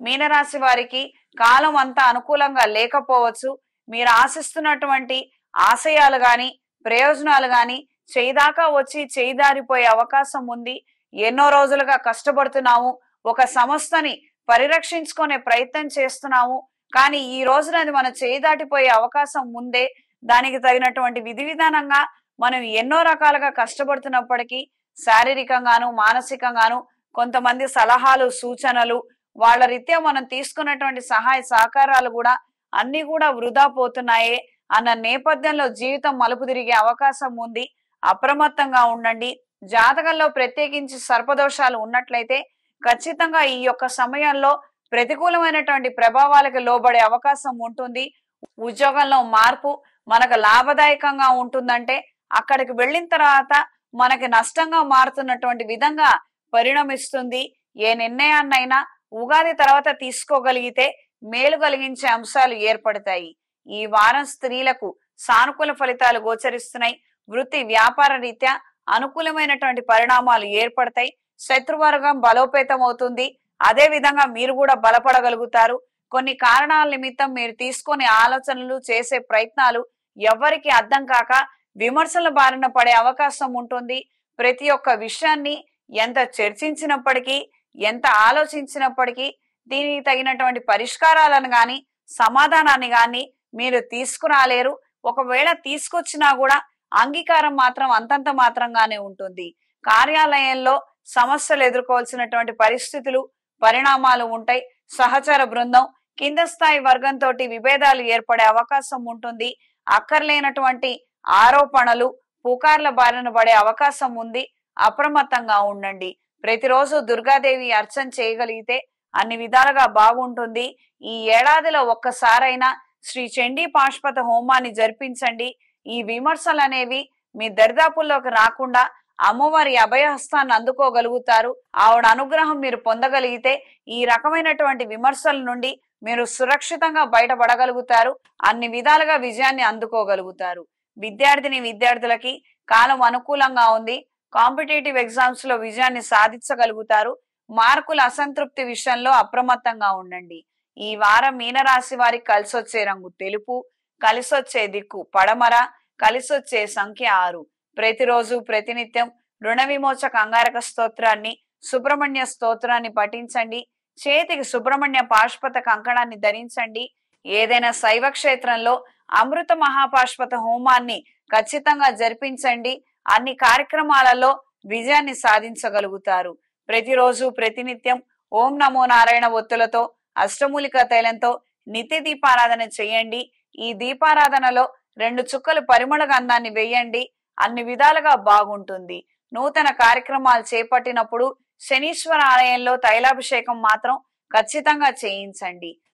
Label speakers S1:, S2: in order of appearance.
S1: మీనరాశి వారికి కాలం అంతా అనుకూలంగా లేకపోవచ్చు. మీరు ఆశిస్తున్నటువంటి ఆశయాలు గాని ప్రయోజనాలు గాని చేయిదాకా వచ్చి చేయిదారిపోయే అవకాశం ఉంది. ఎన్నో రోజులుగా కష్టపడుతున్నాము, ఒక సంస్థని పరిరక్షించుకునే ప్రయత్నం చేస్తున్నాము, కానీ ఈ రోజున అది మన చేయి దాటిపోయే అవకాశం ముందే. దానికి తగినటువంటి విధి విధానంగా మనం ఎన్నో రకాలుగా కష్టపడుతున్నప్పటికీ శారీరకంగాను మానసికంగాను కొంతమంది సలహాలు సూచనలు వాళ్ళ రీత్యా మనం తీసుకున్నటువంటి సహాయ సహకారాలు కూడా అన్ని కూడా వృధా పోతున్నాయే అన్న నేపథ్యంలో జీవితం మలుపు తిరిగే అవకాశం ఉంది. అప్రమత్తంగా ఉండండి. జాతకంలో ప్రత్యేకించి సర్పదోషాలు ఉన్నట్లయితే ఖచ్చితంగా ఈ యొక్క సమయంలో ప్రతికూలమైనటువంటి ప్రభావాలకు లోబడే అవకాశం ఉంటుంది. ఉద్యోగంలో మార్పు మనకు లాభదాయకంగా ఉంటుందంటే అక్కడికి వెళ్ళిన తర్వాత మనకి నష్టంగా మారుతున్నటువంటి విధంగా పరిణమిస్తుంది. ఏ నిర్ణయాన్నైనా ఉగాది తర్వాత తీసుకోగలిగితే మేలు కలిగించే అంశాలు ఏర్పడతాయి. ఈ వారం స్త్రీలకు సానుకూల ఫలితాలు గోచరిస్తున్నాయి. వృత్తి వ్యాపార రీత్యా అనుకూలమైనటువంటి పరిణామాలు ఏర్పడతాయి. శత్రువర్గం బలోపేతం అవుతుంది. అదే విధంగా మీరు కూడా బలపడగలుగుతారు. కొన్ని కారణాల నిమిత్తం మీరు తీసుకునే ఆలోచనలు చేసే ప్రయత్నాలు ఎవరికి అర్థం కాక విమర్శల బారిన పడే అవకాశం ఉంటుంది. ప్రతి ఒక్క విషయాన్ని ఎంత చర్చించినప్పటికీ ఎంత ఆలోచించినప్పటికీ దీనికి తగినటువంటి పరిష్కారాలను గాని సమాధానాన్ని గాని మీరు తీసుకురాలేరు. ఒకవేళ తీసుకొచ్చినా కూడా అంగీకారం మాత్రం అంతంత మాత్రంగానే ఉంటుంది. కార్యాలయంలో సమస్యలు ఎదుర్కోవాల్సినటువంటి పరిస్థితులు పరిణామాలు ఉంటాయి. సహచర బృందం కింద స్థాయి వర్గంతో విభేదాలు ఏర్పడే అవకాశం ఉంటుంది. అక్కర్లేనటువంటి ఆరోపణలు పుకార్ల బారిన పడే అవకాశం ఉంది. అప్రమత్తంగా ఉండండి. ప్రతిరోజు దుర్గాదేవి అర్చన చేయగలిగితే అన్ని విధాలుగా బాగుంటుంది. ఈ ఏడాదిలో ఒక్కసారైనా శ్రీ చండీ పాశుపత హోమాన్ని జరిపించండి. ఈ విమర్శలు అనేవి మీ దరిదాపుల్లోకి రాకుండా అమ్మవారి అభయహస్తాన్ని అందుకోగలుగుతారు. ఆవిడ అనుగ్రహం మీరు పొందగలిగితే ఈ రకమైనటువంటి విమర్శల నుండి మీరు సురక్షితంగా బయటపడగలుగుతారు. అన్ని విధాలుగా విజయాన్ని అందుకోగలుగుతారు. విద్యార్థులకి కాలం అనుకూలంగా ఉంది. కాంపిటేటివ్ ఎగ్జామ్స్ లో విజయాన్ని సాధించగలుగుతారు. మార్కుల అసంతృప్తి విషయంలో అప్రమత్తంగా ఉండండి. ఈ వారం మీనరాశి వారికి కలిసొచ్చే రంగు తెలుపు, కలిసొచ్చే దిక్కు పడమర, కలిసొచ్చే సంఖ్య 6. ప్రతిరోజు ప్రతినిత్యం రుణ విమోచక అంగారక స్తోత్రాన్ని సుబ్రహ్మణ్య స్తోత్రాన్ని పఠించండి. చేతికి సుబ్రహ్మణ్య పాశుపత కంకణాన్ని ధరించండి. ఏదైనా శైవ క్షేత్రంలో అమృత మహాపాశుపత హోమాన్ని ఖచ్చితంగా జరిపించండి. అన్ని కార్యక్రమాలలో విజయాన్ని సాధించగలుగుతారు. ప్రతిరోజు ప్రతినిత్యం ఓం నమో నారాయణ ఒత్తులతో అష్టమూలిక తైలంతో నిత్య దీపారాధన చేయండి. ఈ దీపారాధనలో 2 చుక్కలు పరిమళ గంధాన్ని వేయండి. అన్ని విధాలుగా బాగుంటుంది. నూతన కార్యక్రమాలు చేపట్టినప్పుడు శనీశ్వర ఆలయంలో తైలాభిషేకం మాత్రం ఖచ్చితంగా చేయించండి.